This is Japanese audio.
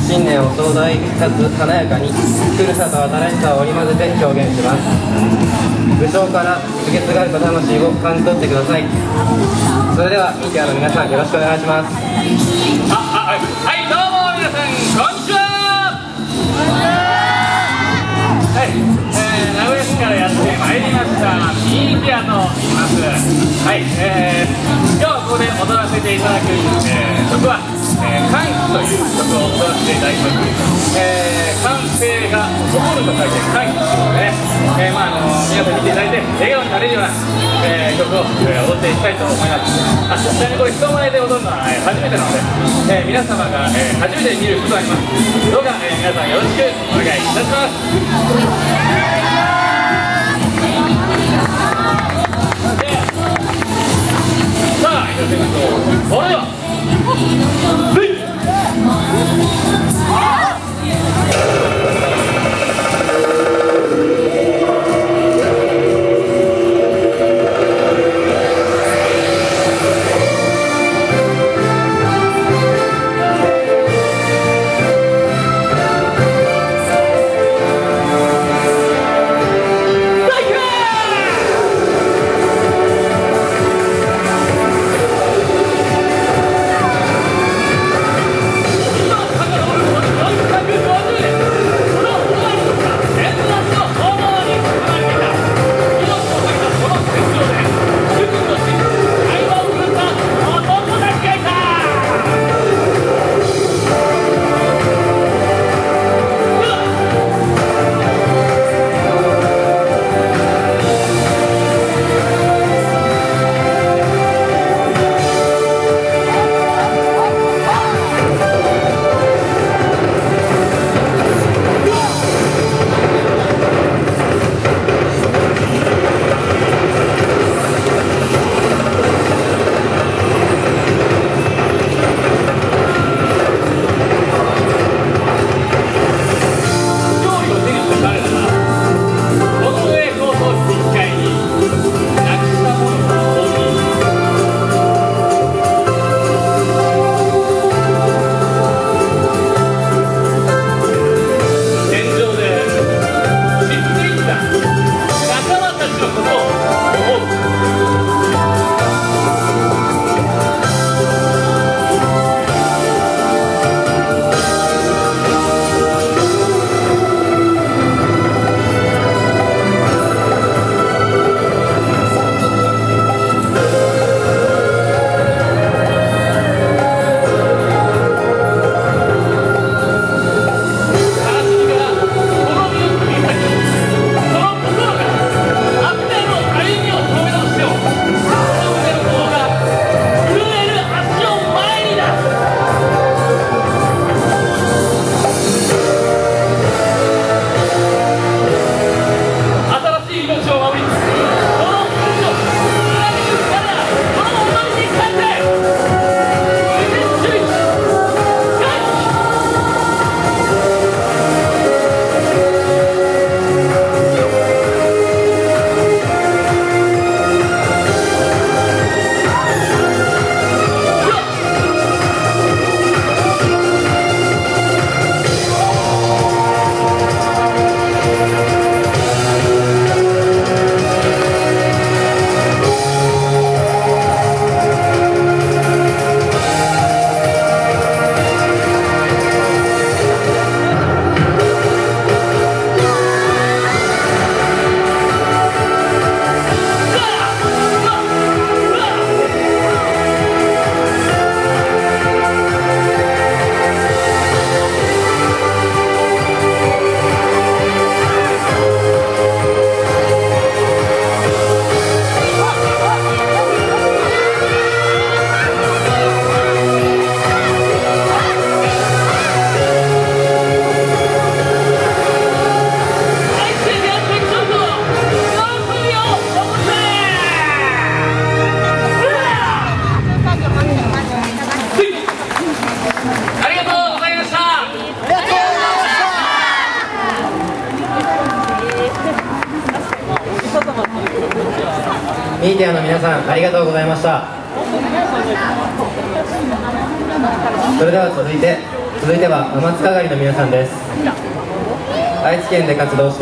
新年を壮大かつ華やかに古さと新しさを織り交ぜて表現します。武将から受け継がれた魂を感じ取ってください。それではミーティアの皆さん、よろしくお願いします。 はい、どうも皆さんこんにちは。はい、名古屋市からやってまいりましたミーティアと言います。はい、今日はここで踊らせていただく曲は歓喜という曲を踊らせていただきます。歓声が誇ると書いて歓喜というね、皆さん見ていただいて笑顔になれるような、曲を、踊っていきたいと思います。ちなみにこれ人前で踊るのは、初めてなので、皆様が、初めて見ることがあります。どうか、皆さんよろしくお願いいたします。さあ、いただきましょう。それではミーティアの皆さん、ありがとうございました。それでは続いて続いては天津かがりの皆さんです。愛知県で活動して